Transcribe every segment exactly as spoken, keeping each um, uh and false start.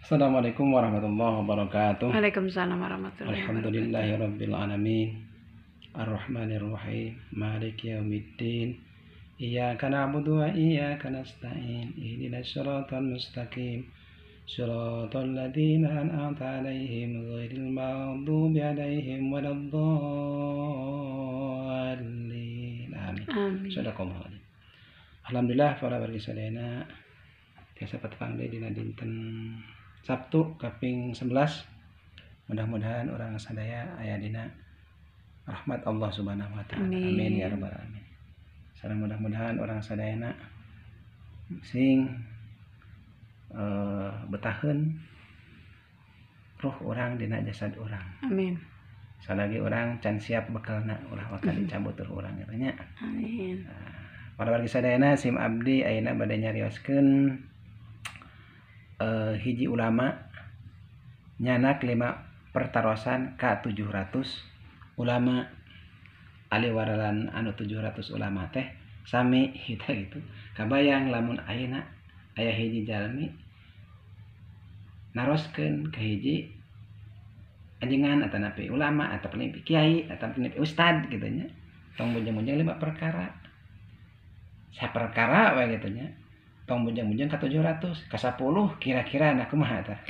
Assalamualaikum warahmatullahi wabarakatuh. Waalaikumsalam warahmatullahi wabarakatuh. Alhamdulillahirabbil alamin. Arrahmanirrahim. Maliki yaumiddin. Iyyaka na'budu wa iyyaka nasta'in. Ihdinas siratal mustaqim. Shiratal ladzina an'amta 'alaihim ghairil maghdubi 'alaihim waladdallin. Amin. Amin. Sadaqallahu. Alhamdulillah para wargi sadayana tiasa patepangde dina dinten Sabtu kaping sebelas. Mudah-mudahan orang sadaya aya dina rahmat Allah Subhanahu wa taala. Amin. Amin ya rabbal alamin. Sareng mudah-mudahan orang sadayana sing uh, betaheun ruh orang dina jasad orang. Amin. Salagi orang can siap bekalna ulah bakal dicabut ruh urang eta nya. Amin. Para wargi sadayana sim abdi ayeuna bade nyarioskeun Uh, hiji ulama nyanak lima pertarosan ka tujuh ratus ulama aliwaralan anu tujuh ratus ulama teh sami kita gitu. Kabayang lamun ayeuna aya hiji jalmi naroskeun ka hiji anjengan atawa nepi ulama atawa nepi kiai atawa nepi ustad kitu nya. Tong bujang-bujang lima perkara. Saperkara we kitu nya. Tong bujang-bujang ka tujuh ratus, ka sepuluh kira-kira na kumaha tah.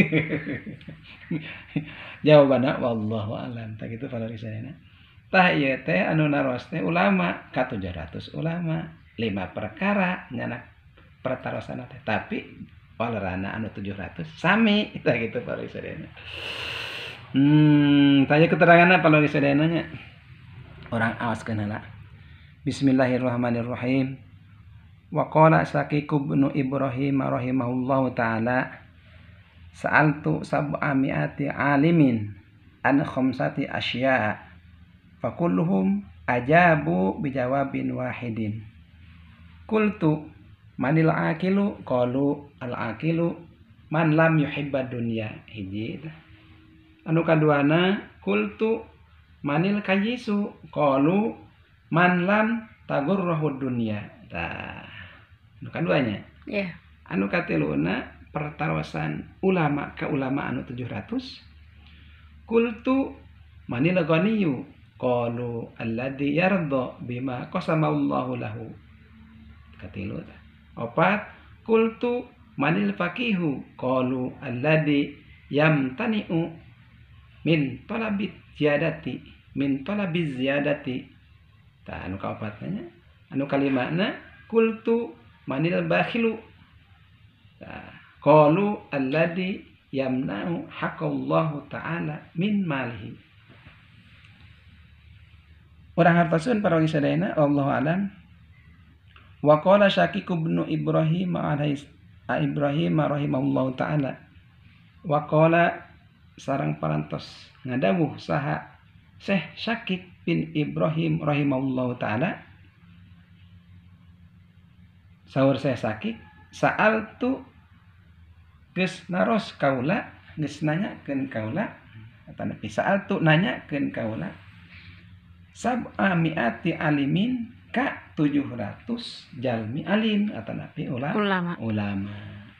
Jawabanna wallahu alam. Tah kitu para risadana. Tah ieu teh anu naros teh ulama ka tujuh ratus ulama, lima perkara nyanak pertarosana teh. Tapi palerana anu tujuh ratus sami tah kitu para risadana. Hmm, tanya keteranganna para risadana nya. Orang awaskeun heula. Bismillahirrahmanirrahim. Wa qala Syaqiq bin Ibrahim rahimahullahu taala sa'altu sab'a mi'ati alimin an khamsati asya' fa kulluhum ajabu bijawabin wahidin. Qultu manil aqilu qalu al aqilu man lam yuhibbad dunya. Hiji anu kaduana qultu manil kayisu qalu man lam tagurruhud dunya. Tah anu kaduanya. Ya. Yeah. Anu katiluna pertarosan ulama ka ulama anu tujuh ratus. Qultu manil ghaniyu qalu alladzi yarda bima qasamallahu lahu. Katilu tah. Opat qultu manil faqihu qalu alladzi yamtani'u min talabit ziyadati min talabiz ziyadati. Tah anu kaopatna anu kalimana qultu manil bakhilu qalu alladzi yamna'u haqqallahu ta'ala min malihi. Urang hartosun para sadayana wallahu alam. Wa qala Syaqiq bin Ibrahim alaihi Ibrahim rahimahullahu ta'ala wa qala sareng parantos ngadawuh saha Syekh Syaqiq bin Ibrahim rahimahullahu ta'ala. Saur saya sakit, saal tu geus naros kaula, geus nanyakeun kaula, atana saal tu nanyakeun kaula. Sab'a mi'ati alimin ka tujuh ratus jalmi alim atana pi ula, ulama. Ulama.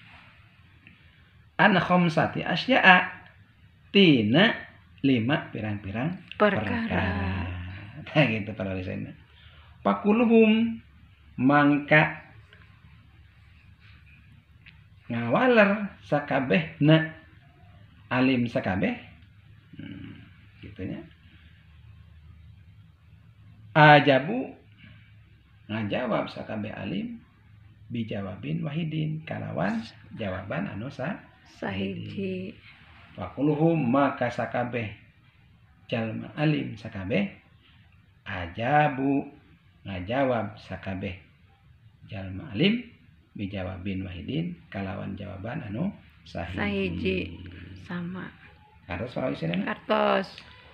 An khamsati asya'a tina lima pirang-pirang perkara. perkara. Tah gitu para listener. Pakuluhum mangka ngawaler sakabehna alim sakabeh. Hmm, gitunya. Ajabu ngajawab sakabeh alim bijawabin wahidin kalawan jawaban anu sah sahiji. Fakuluhum maka sakabeh jalma alim sakabeh ajabu ngajawab sakabeh jalma alim bijawabin wahidin kalawan jawaban anu sahiji. Sahiji sama. Kartos para isina. Kartos.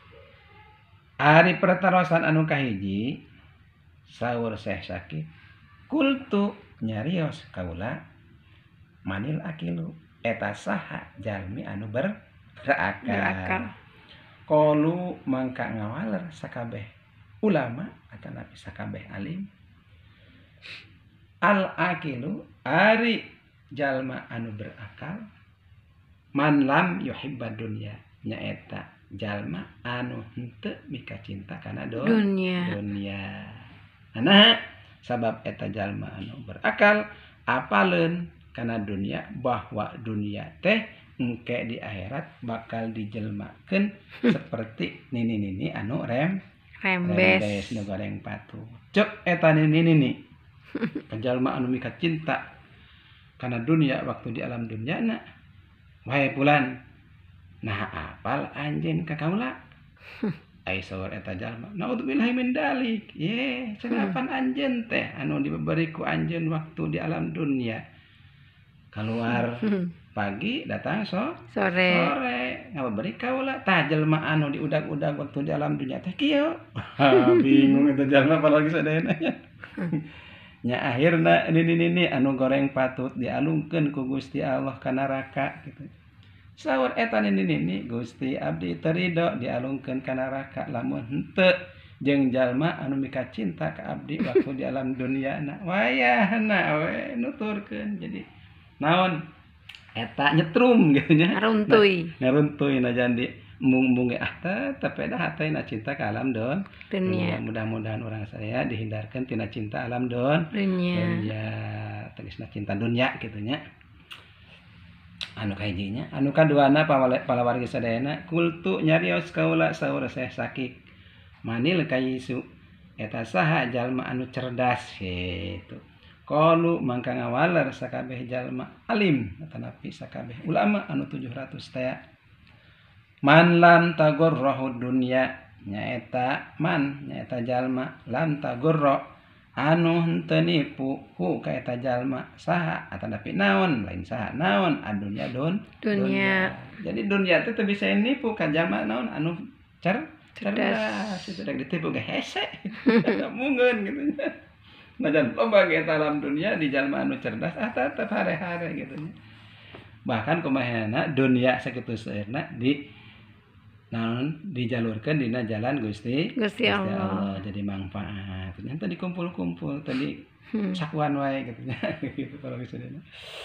Ari pertarosan anu kahiji saur Syekh Syaqiq kultu nyarios kaula manil akilu eta saha jalmi anu ber berakal. Berakal. Qalu mangka ngawaler sakabeh ulama atawa sakabeh alim al akilu ari jalma anu berakal man lam yuhibbad dunya nyaeta jalma anu henteu mika cinta kana do Dunia. dunia. Nah, sabab eta jalma anu berakal apaleun kana dunia bahwa dunia teh engke di akhirat bakal dijelmakeun seperti nini-nini anu rem Rembes. rembes nu goreng patu. Cek eta nini-nini penjalma anu mika cinta kana dunia waktu di alam dunyana wae pulan nah apal anjeun ka kaula ai saur eta jalma naudzubillahi min dalik ye cenah anjeun teh anu diberi ku anjeun waktu di alam dunia keluar pagi datang so Sore. sore ngabari kaula tah jelema anu diudag-udag waktu di alam dunia teh kieu bingung eta jalma apalagi sadayana nya akhirna ini anu goreng patut dialungkeun ku Gusti Allah ka neraka gitu. Saur eta nini Gusti abdi teu ridho dialungkeun ka neraka lamun henteu jeung jalma anu mika cinta ka abdi waktu di alam duniana. Wayahna we nuturkeun jadi naon eta nyetrum gitu nya. Ngaruntuy. Ngaruntuy na jandi mung-mung ah teh tapi dah hatena cinta ka alam don. Dunia. Mudah-mudahan orang saya dihindarkan tina cinta alam don. Dunia. Dunia tegasna cinta dunia gitu nya. Anu kahijinya anu kaduana palawargi sadayana kultu nyarios kaula saur Syekh Sakik manil kayisu eta saha jalma anu cerdas gitu qalu mangka ngawaler sakabeh jalma alim atanapi sakabeh ulama anu tujuh ratus teh man lam tagurrahu dunya nyaeta man nyaeta jalma lam tagurra anu henteu nipu hu ka eta jalma saha atanapi naon lain saha naon adunya don Dunia. jadi dunia teh teu bisa nipu ka jalma naon anu cer Cerdas. cerdas itu rek ditipu ge hese mungeun gitu nya najan loba ge eta alam dunia di jalma anu cerdas ah tetep hare-hare gitu nya bahkan kumahana dunia sakitu seueurna di naon dijalurkeun dina jalan Gusti Gusti Allah. jadi manfaat ternyata dikumpul-kumpul tadi Hmm. sakuan wae gitu nya gitu kalau bisa dina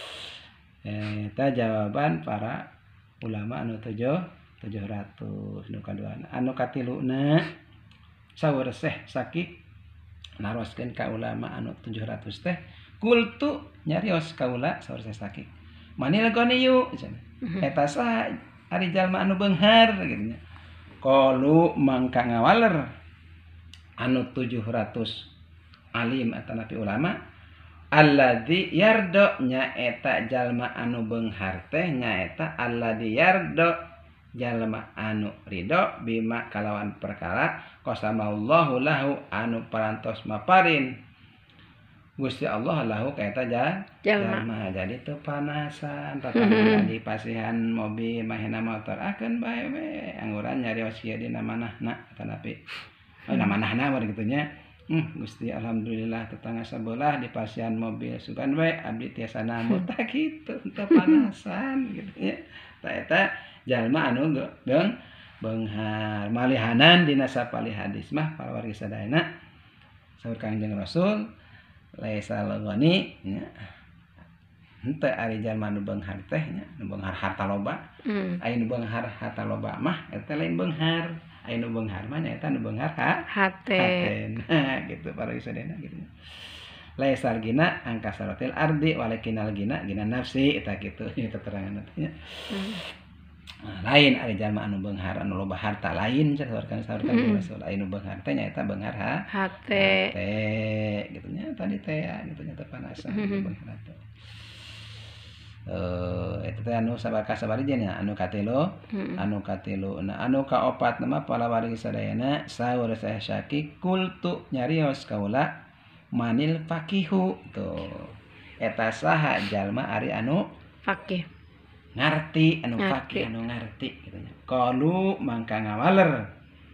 eta jawaban para ulama anu tujuh tujuh ratus nu kaduana anu katiluna saur Syekh Sakik naroskeun ka ulama anu tujuh ratus teh kultu nyarios kaula saur Syekh Sakik manil goniyu cenah eta saha ari jalma anu beunghar gitu nya qalu mangka ngawaler anu tujuh ratus alim atanapi ulama alladzi yardo nyaeta jalma anu beunghar teh nyaeta alladzi yardo jalma anu ridho bima kalawan perkara qasamallahu lahu anu parantos maparin Gusti Allah lahu kaeta ja jalma jadi teu panasan tatangana di pasihan mobil mahina motor akeun bae we angguran nyarios kieu dina manahna tanapi oh na manahna mah kitu nya hmm Gusti alhamdulillah tetangga sabelah di pasihan mobil sugan we abdi tiasa namut tah kitu teu panasan gitu nya tah eta jalma anu beung beunghar malihanan dina sapali hadis mah parawargi sadayana saur Kangjeng Rasul laisa lagoni nya henteu ari jalma nu beunghar teh nya nu beunghar harta loba Hmm. aya nu beunghar harta loba mah eta lain beunghar aya nu beunghar mah nyaeta nu beunghar ha Hate. nah gitu para sadayana gitu laisa gina angka saratil ardi walakinal gina gina nafsi eta kitu nya keterangan nya Hmm. Nah, lain ari jalma anu beunghar anu loba harta lain saurkan saurkan Mm-mm. Rasul anu beunghar teh nyaeta beunghar ha Hate. teh gitu nya tadi teh gitu nya teh panasan Mhm. beunghar teh eh eta teh anu sabaraha sabarijeun nya anu katilu Hmm. anu katilu nah anu kaopat nama palawargi sadayana saur Syekh Sakik kultu nyarios kaula manil faqihu tuh eta saha jalma ari anu Fakih. ngarti anu Ngarti. faqih anu ngarti gitu nya qalu mangka ngawaler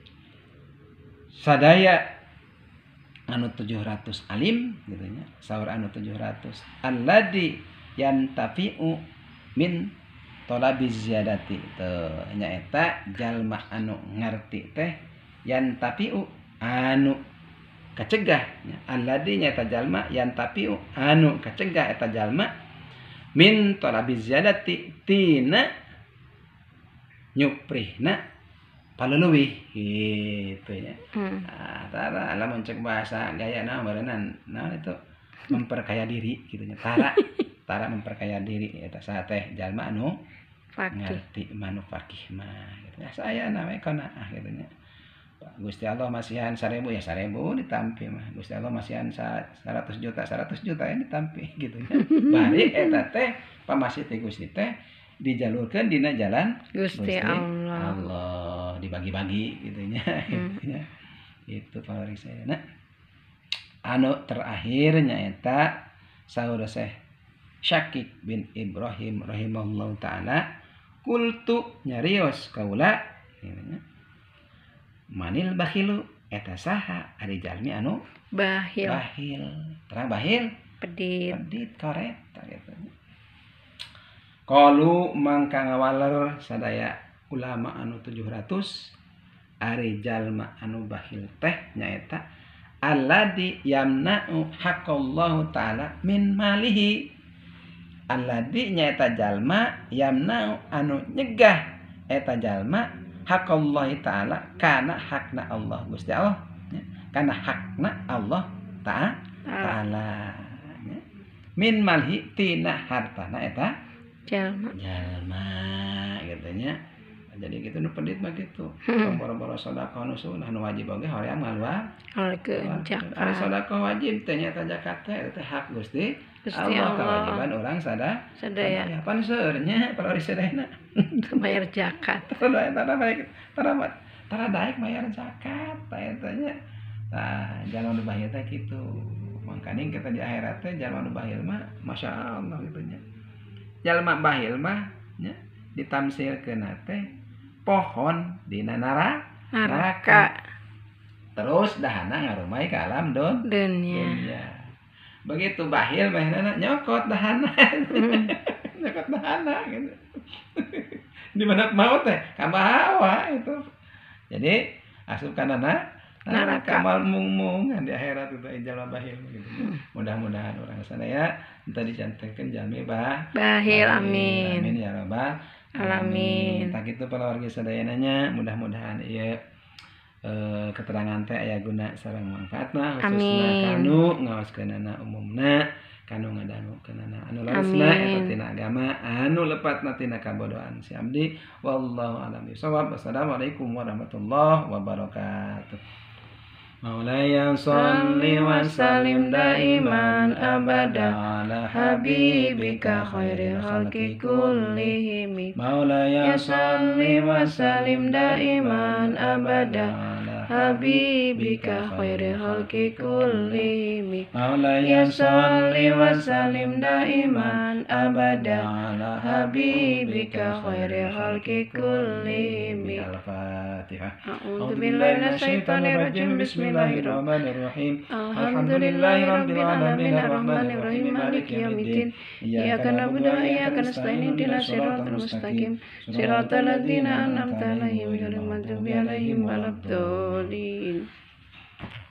sadaya anu tujuh ratus alim gitu nya saur anu tujuh ratus alladzi yantafi'u min talabiz ziyadati teu nyaeta jalma anu ngarti teh yantafi'u anu kacegah nya alladzi nyaeta jalma yantafi'u anu kacegah eta jalma min talabiz ziyadati tina nyuprihna paleuwih gitu nya. Hmm. Nah, tara lamun cek bahasa gayana berenang naon itu memperkaya diri gitu nya. Tara tara memperkaya diri eta saha teh jalma anu Fakih. ngerti manu fakih mah gitu. Ya saya namanya qanaah gitu nya. Gusti Allah masihan seribu ya seribu ditampi mah. Gusti Allah masihan seratus juta seratus juta ya ditampi gitu nya. Bari eta teh pamasih ti Gusti teh dijalurkeun dina jalan Gusti Allah. Allah dibagi-bagi gitu nya. Hmm. Gitu nya. Itu pamarisana. Anu terakhir nyaeta saur Syekh Syakik bin Ibrahim rahimahullahu taala kultu nyarios kaula gitu nya. Manil bakhilu eta saha ari jalmi anu Bahil. bahil. Terang bahil Pedit. pedit koret gitu nya. Qalu mangka ngawaler sadaya ulama anu tujuh ratus ari jalma anu bahil teh nyaeta alladzi yamna'u haqqallahu ta'ala min malihi. Alladzi nyaeta jalma yamna'u anu nyegah eta jalma haqqallahi ta'ala kana hakna Allah Gusti Allah nya. Kana hakna Allah ta ta'ala nya. Min malhi tina hartana eta Jalma. jalma gitu nya. Jadi gitu nu pendit mah gitu. Boro-boro sedekah nu sunah nu wajib oge hoream ngaluar. Halkeun Ari zakat. sedekah wajib teh nya zakat teh eta hak Gusti Gusti Allah. Allah. Kewajiban orang sada Sadaya sadaya pan seueur nya kalau disedayana. bayar zakat. Tara tara baik tara tara daek bayar zakat tah eta nya. Tah jalma nu bahil teh kitu. Mangkana kita di akhirat teh jalma nu bahil mah masyaallah gitu nya. Jalma bahil mah nya ditamsilkeun teh pohon dina nara Neraka. terus dahana ngarumai ke alam don Dunia. dunia. Begitu bahil baheunana nyokot dahana. Nyokot dahana gitu. Di mana mau teh ka bahawa itu. Jadi asup kanana neraka mal mung-mung di akhirat itu jalma bahil gitu. Mudah-mudahan orang sadaya entah dicantenkeun jalmi bah Bahil amin. Amin ya rabbal Alamin. Tak itu para warga sadayananya mudah-mudahan ieu eh, keterangan teh aya guna sareng manfaatna khususna kanu ngaoskeunana umumna kanu ngadangukeunana anu larasna eta tina agama anu lepatna tina kabodohan si abdi wallahu a'lam bishawab. Wassalamualaikum warahmatullahi wabarakatuh. Maulaya sholli wa sallim daiman abada ala habibika khairil khalqi kullihim. Maulaya sholli wa sallim daiman abada ala habibika khairil khalqi kullihim. Maulaya sholli wa sallim daiman abada ala habibika khairil khalqi kullihim. Al-Fatihah. A'udzu billahi minasyaitonir rajim. Bismillahirrahmanirrahim. Alhamdulillahi rabbil alamin arrahmanir rahim maliki yaumiddin. Iyyaka na'budu wa iyyaka nasta'in ihdinas siratal mustaqim. Siratal ladzina an'amta 'alaihim ghairil maghdubi 'alaihim waladdallin.